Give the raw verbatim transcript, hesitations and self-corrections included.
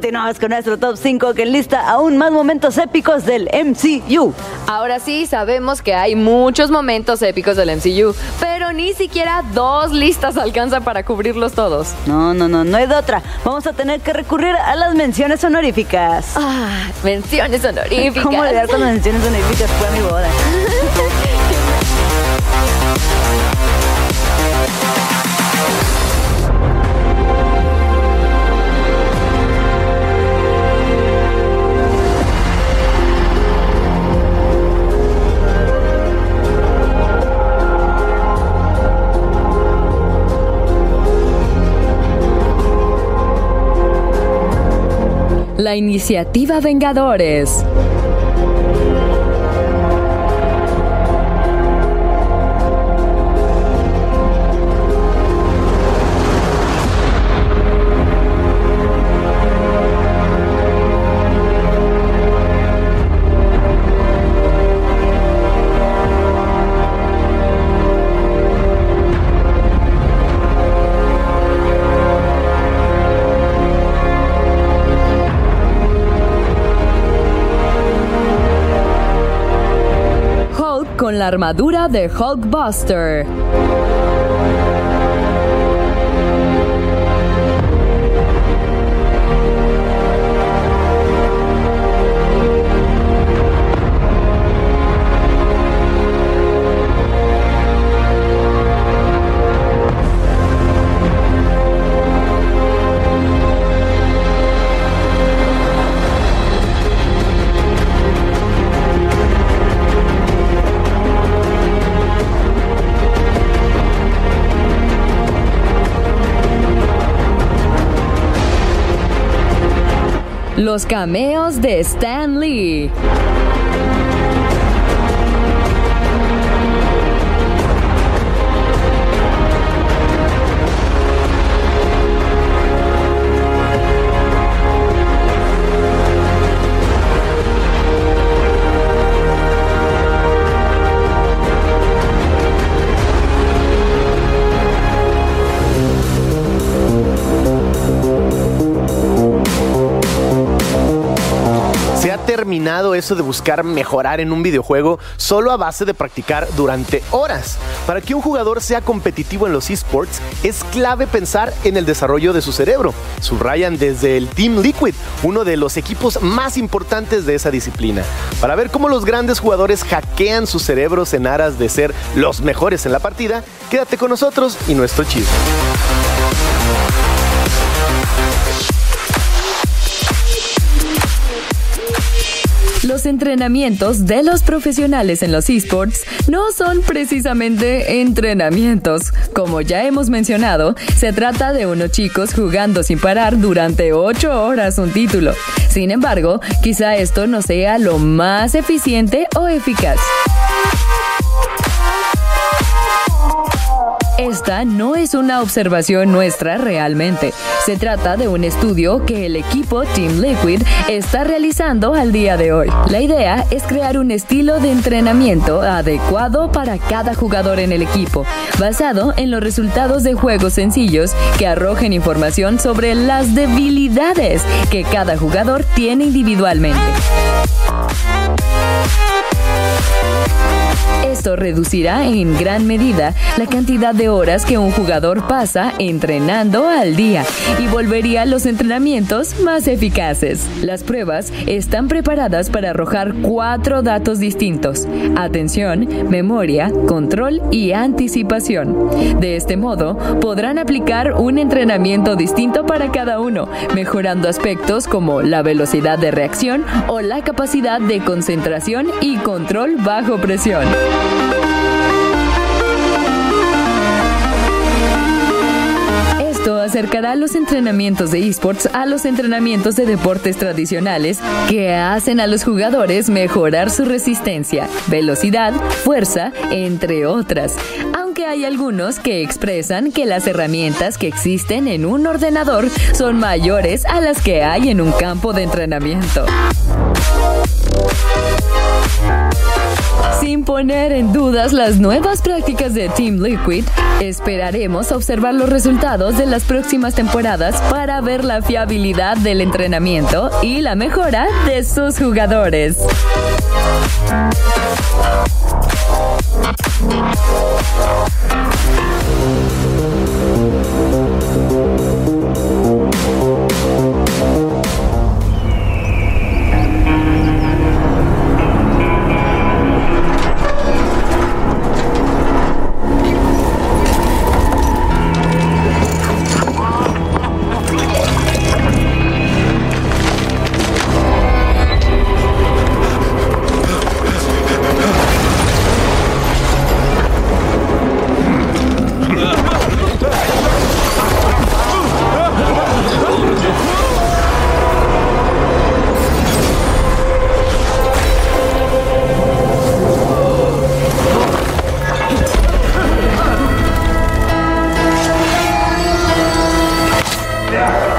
continuamos con nuestro top cinco que enlista aún más momentos épicos del M C U. Ahora sí, sabemos que hay muchos momentos épicos del M C U, pero ni siquiera dos listas alcanzan para cubrirlos todos. No, no, no, no hay de otra. Vamos a tener que recurrir a las menciones honoríficas. Ah, menciones honoríficas. ¿Cómo olvidar con las menciones honoríficas? Fue a mi boda. La iniciativa Vengadores. Con la armadura de Hulkbuster. Los cameos de Stan Lee. Terminado eso de buscar mejorar en un videojuego solo a base de practicar durante horas. Para que un jugador sea competitivo en los esports, es clave pensar en el desarrollo de su cerebro. Subrayan desde el Team Liquid, uno de los equipos más importantes de esa disciplina. Para ver cómo los grandes jugadores hackean sus cerebros en aras de ser los mejores en la partida, quédate con nosotros y nuestro chisme. Los entrenamientos de los profesionales en los esports no son precisamente entrenamientos. Como ya hemos mencionado, se trata de unos chicos jugando sin parar durante ocho horas un título. Sin embargo, quizá esto no sea lo más eficiente o eficaz. Esta no es una observación nuestra realmente. Se trata de un estudio que el equipo Team Liquid está realizando al día de hoy. La idea es crear un estilo de entrenamiento adecuado para cada jugador en el equipo, basado en los resultados de juegos sencillos que arrojen información sobre las debilidades que cada jugador tiene individualmente. Esto reducirá en gran medida la cantidad de horas que un jugador pasa entrenando al día y volvería los entrenamientos más eficaces. Las pruebas están preparadas para arrojar cuatro datos distintos: atención, memoria, control y anticipación. De este modo, podrán aplicar un entrenamiento distinto para cada uno, mejorando aspectos como la velocidad de reacción o la capacidad de concentración y control bajo presión. Esto acercará los entrenamientos de esports a los entrenamientos de deportes tradicionales que hacen a los jugadores mejorar su resistencia, velocidad, fuerza, entre otras. Aunque hay algunos que expresan que las herramientas que existen en un ordenador son mayores a las que hay en un campo de entrenamiento. Sin poner en dudas las nuevas prácticas de Team Liquid, esperaremos a observar los resultados de las próximas temporadas para ver la fiabilidad del entrenamiento y la mejora de sus jugadores. Yeah.